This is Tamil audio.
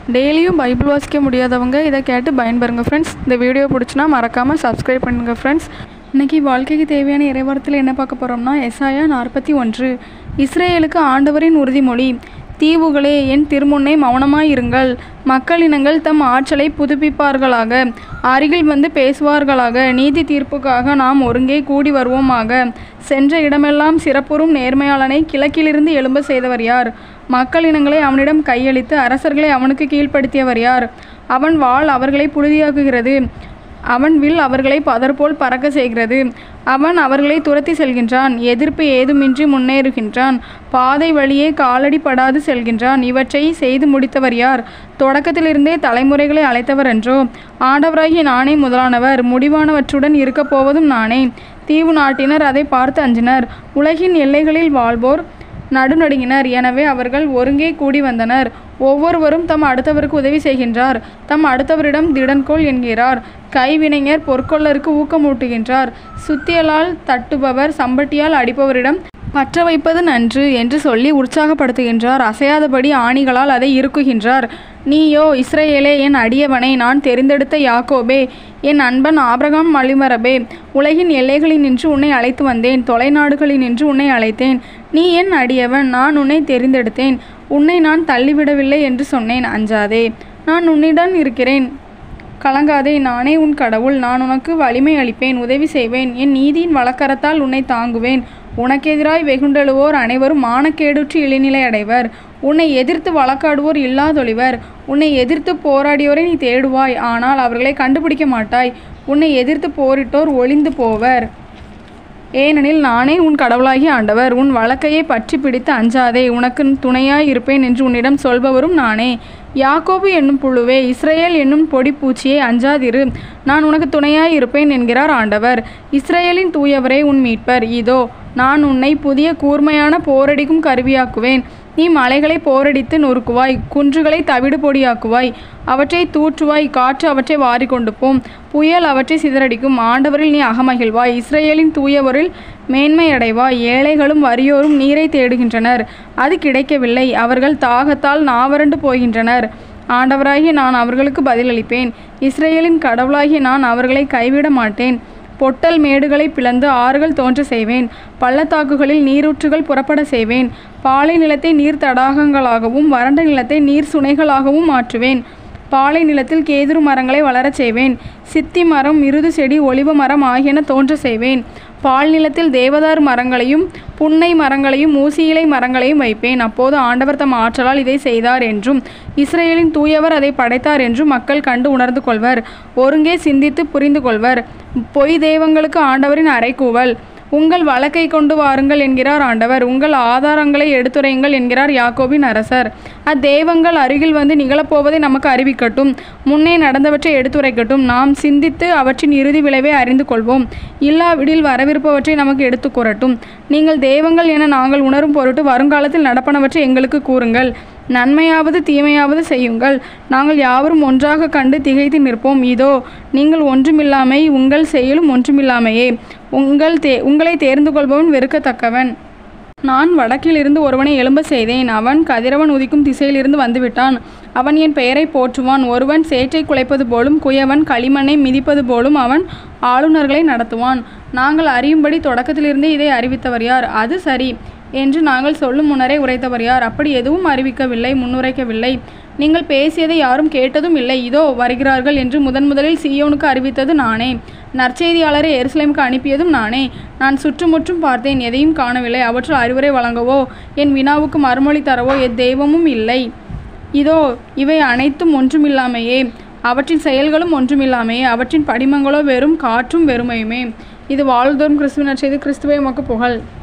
டெய்லியும் பைபிள் வாசிக்க முடியாதவங்க இதை கேட்டு பயன்பெறுங்க ஃப்ரெண்ட்ஸ். இந்த வீடியோ பிடிச்சினா மறக்காமல் சப்ஸ்கிரைப் பண்ணுங்கள் ஃப்ரெண்ட்ஸ். இன்றைக்கி வாழ்க்கைக்கு தேவையான இறைவார்த்தையில் என்ன பார்க்க போகிறோம்னா, எசாயா 41. இஸ்ரேலுக்கு ஆண்டவரின் உறுதிமொழி. தீவுகளே, என் திருமுன்னே மௌனமாயிருங்கள். மக்களினங்கள் தம் ஆற்றலை புதுப்பிப்பார்களாக, அருகில் வந்து பேசுவார்களாக. நீதி தீர்ப்புக்காக நாம் ஒருங்கே கூடி வருவோமாக. சென்ற இடமெல்லாம் சிறப்புறும் நேர்மையாளனை கிழக்கிலிருந்து எழும்ப செய்தவர் யார்? மக்களினங்களை அவனிடம் கையளித்து அரசர்களை அவனுக்கு கீழ்ப்படுத்தியவர் யார்? அவன் வாள் அவர்களை புழுதியாக்குகிறது, அவன் வில் அவர்களை பதர்போல் பறக்க செய்கிறது. அவன் அவர்களை துரத்தி செல்கின்றான், எதிர்ப்பு ஏதுமின்றி முன்னேறுகின்றான், பாதை வழியே காலடி படாது செல்கின்றான். இவற்றை செய்து முடித்தவர் யார்? தொடக்கத்திலிருந்தே தலைமுறைகளை அழைத்தவர் என்றோ? ஆண்டவராகிய நானே முதலானவர், முடிவானவற்றுடன் இருக்கப் போவதும் நானே. தீவு நாட்டினர் அதை பார்த்து அஞ்சினர், உலகின் எல்லைகளில் வாழ்வோர் நடுநடுங்கினர். எனவே அவர்கள் ஒருங்கே கூடி வந்தனர். ஒவ்வொருவரும் தம் அடுத்தவருக்கு உதவி செய்கின்றார், தம் அடுத்தவரிடம் திடன்கொள் என்கிறார். கைவினைஞர் பொற்கொள்ளருக்கு ஊக்கமூட்டுகின்றார். சுத்தியலால் தட்டுபவர் சம்பட்டியால் அடிப்பவரிடம் பற்ற வைப்பது நன்று என்று சொல்லி உற்சாகப்படுத்துகின்றார். அசையாதபடி ஆணிகளால் அதை இறுக்குகின்றார். நீயோ இஸ்ரவேலே, என் அடியவனை, நான் தெரிந்தெடுத்த யாக்கோபே, என் அன்பன் ஆபிரகாம் வழிமரபே, உலகின் எல்லைகளினின்று உன்னை அழைத்து வந்தேன், தொலைநாடுகளினின்று உன்னை அழைத்தேன். நீ என் அடியவன், நான் உன்னை தெரிந்தெடுத்தேன், உன்னை நான் தள்ளிவிடவில்லை என்று சொன்னேன். அஞ்சாதே, நான் உன்னிடம் இருக்கிறேன், கலங்காதே, நானே உன் கடவுள். நான் உனக்கு வலிமை அளிப்பேன், உதவி செய்வேன், என் நீதியின் வலக்கரத்தால் உன்னை தாங்குவேன். உனக்கெதிராய் வெகுண்டெழுவோர் அனைவரும் மானக்கேடுற்று இழிநிலை அடைவர். உன்னை எதிர்த்து வழக்காடுவோர் இல்லாதொழிவர். உன்னை எதிர்த்து போராடியோரை நீ தேடுவாய், ஆனால் அவர்களை கண்டுபிடிக்க மாட்டாய். உன்னை எதிர்த்து போரிட்டோர் ஒளிந்து போவர். ஏனெனில் நானே உன் கடவுளாகிய ஆண்டவர். உன் வழக்கையை பற்றி பிடித்து அஞ்சாதே, உனக்கு துணையாய் இருப்பேன் என்று உன்னிடம் சொல்பவரும் நானே. யாக்கோபு என்னும் புழுவே, இஸ்ரேல் என்னும் பொடி பூச்சியே, அஞ்சாதிரு, நான் உனக்கு துணையாய் இருப்பேன் என்கிறார் ஆண்டவர். இஸ்ரேலின் தூயவரே, உன் மீட்பர். இதோ நான் உன்னை புதிய கூர்மையான போரடிக்கும் கருவியாக்குவேன். நீ மலைகளை போரடித்து நொறுக்குவாய், குன்றுகளை தவிடு பொடியாக்குவாய், அவற்றை தூற்றுவாய். காற்று அவற்றை வாரி கொண்டு போம், புயல் அவற்றை சிதறடிக்கும். ஆண்டவரில் நீ அகமகிழ்வாய், இஸ்ரேலின் தூயவரில் மேன்மையடைவாய். ஏழைகளும் வறியோரும் நீரை தேடுகின்றனர், அது கிடைக்கவில்லை. அவர்கள் தாகத்தால் நாவறண்டு போகின்றனர். ஆண்டவராகிய நான் அவர்களுக்கு பதிலளிப்பேன். இஸ்ரேலின் கடவுளாகிய நான் அவர்களை கைவிட மாட்டேன். பொட்டல் மேடுகளை பிளந்து ஆறுகள் தோன்ற செய்வேன், பள்ளத்தாக்குகளில் நீரூற்றுகள் புறப்பட செய்வேன். பாலை நிலத்தை நீர் தடாகங்களாகவும் வறண்ட நிலத்தை நீர் சுனைகளாகவும் மாற்றுவேன். பாலை நிலத்தில் கேதுரு மரங்களை வளரச் செய்வேன், சித்தி மரம், மிருது செடி, ஒலிவ மரம் ஆகியன தோன்ற செய்வேன். பால் நிலத்தில் தேவதார் மரங்களையும் புன்னை மரங்களையும் ஊசியிலை மரங்களையும் வைப்பேன். அப்போது ஆண்டவர் தம் ஆற்றலால் இதை செய்தார் என்றும் இஸ்ரேலின் தூயவர் அதை படைத்தார் என்றும் மக்கள் கண்டு உணர்ந்து கொள்வர், ஒருங்கே சிந்தித்து புரிந்து கொள்வர். பொய் தெய்வங்களுக்கு ஆண்டவரின் அறைகூவல். உங்கள் வழக்கை கொண்டு வாருங்கள் என்கிறார் ஆண்டவர், உங்கள் ஆதாரங்களை எடுத்துரையுங்கள் என்கிறார் யாக்கோபின் அரசர். அத்தெய்வங்கள் அருகில் வந்து நிகழப்போவதை நமக்கு அறிவிக்கட்டும், முன்னே நடந்தவற்றை எடுத்துரைக்கட்டும். நாம் சிந்தித்து அவற்றின் இறுதி விளைவை அறிந்து கொள்வோம். இல்லாவிடில் வரவிருப்பவற்றை நமக்கு எடுத்து கூறட்டும். நீங்கள் தெய்வங்கள் என நாங்கள் உணரும் பொருட்டு வருங்காலத்தில் நடப்பனவற்றை எங்களுக்கு கூறுங்கள். நன்மையாவது தீமையாவது செய்யுங்கள், நாங்கள் யாவரும் ஒன்றாக கண்டு திகைத்து நிற்போம். இதோ நீங்கள் ஒன்றுமில்லாமை, உங்கள் செயலும் ஒன்றுமில்லாமையே. உங்களை தேர்ந்து கொள்பவன் வெறுக்கத்தக்கவன். நான் வடக்கிலிருந்து ஒருவனை எழும்ப செய்தேன், அவன் கதிரவன் உதிக்கும் திசையிலிருந்து வந்துவிட்டான். அவன் என் பெயரை போற்றுவான். ஒருவன் சேற்றை குலைப்பது போலும் குயவன் களிமண்ணை மிதிப்பது போலும் அவன் ஆளுநர்களை நடத்துவான். நாங்கள் அறியும்படி தொடக்கத்திலிருந்தே இதை அறிவித்தவர் யார்? அது சரி என்று நாங்கள் சொல்லும் முன்னரே உரைத்தவர் யார்? அப்படி எதுவும் அறிவிக்கவில்லை, முன்னுரைக்கவில்லை. நீங்கள் பேசியதை யாரும் கேட்டதும் இல்லை. இதோ வருகிறார்கள் என்று முதலில் சீயோனுக்கு அறிவித்தது நானே. நற்செய்தியாளரை எருசலேமுக்கு அனுப்பியதும் நானே. நான் சுற்றுமுற்றும் பார்த்தேன், எதையும் காணவில்லை. அவற்றுள் அறிவுரை வழங்கவோ என் வினாவுக்கு மறுமொழி தரவோ எத்தெய்வமும் இல்லை. இதோ இவை அனைத்தும் ஒன்றுமில்லாமையே, அவற்றின் செயல்களும் ஒன்றுமில்லாமையே, அவற்றின் படிமங்களோ வெறும் காற்றும் வெறுமையுமே. இது வாழ்தோறும் கிறிஸ்துவின் நற்செய்தி. கிறிஸ்துவே உமக்கு புகழ்.